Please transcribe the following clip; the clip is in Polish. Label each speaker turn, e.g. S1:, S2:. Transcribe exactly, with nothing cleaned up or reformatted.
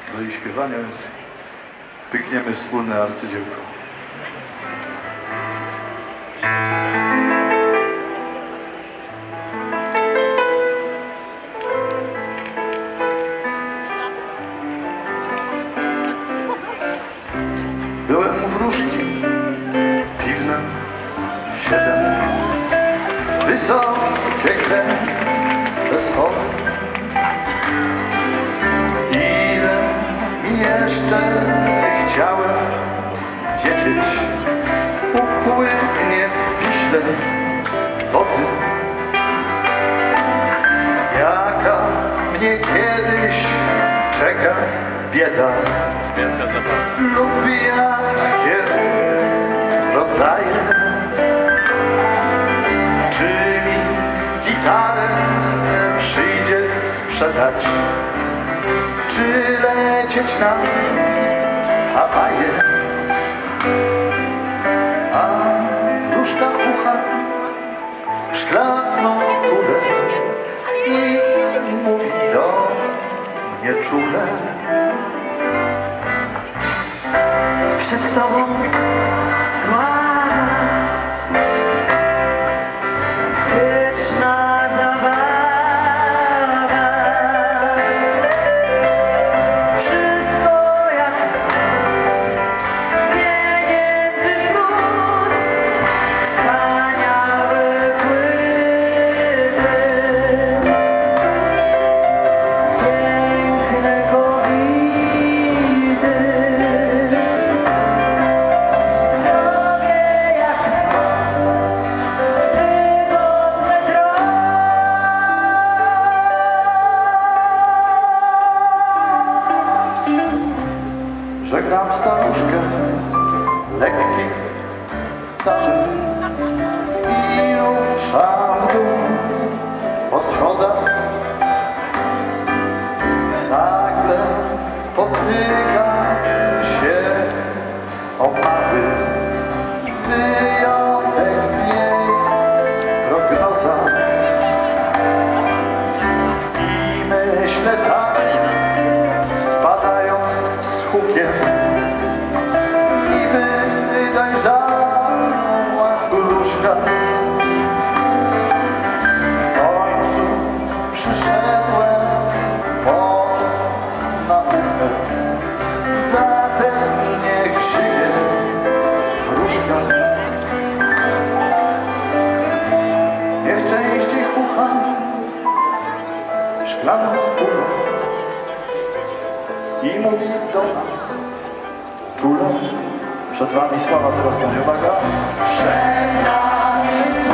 S1: do jej śpiewania, więc pykniemy wspólne arcydziełko. Byłem u wróżki, piwne siedem, wysokie kręte schody. Ile mi jeszcze chciałem wiedzieć, upłynie w Wiśle wody. Jaka mnie kiedyś czeka bieda lub jakie rodzaje. Czy mi gitarę przyjdzie sprzedać, czy lecieć na Hawaje? A wróżka chucha w szklaną kulę i mówi do mnie czule:
S2: przed tobą sława, wieczna zabawa. Wszystko jak sos, pieniędzy wrót, wspaniałe płyty, piękne kobiety.
S1: Żegnam staruszkę, lekki, cały, i ruszam w dół po schodach. Nagle potykam się o mały wyjątek w jej prognozach i myślę tak, spadając z hukiem, niby dojrzała gruszka. W końcu przyszedłem po naukę, zatem niech żyje wróżka. Niech częściej chucha w szklaną kulę i mówi do nas czule: przed wami sława, teraz będzie uwaga. Przed nami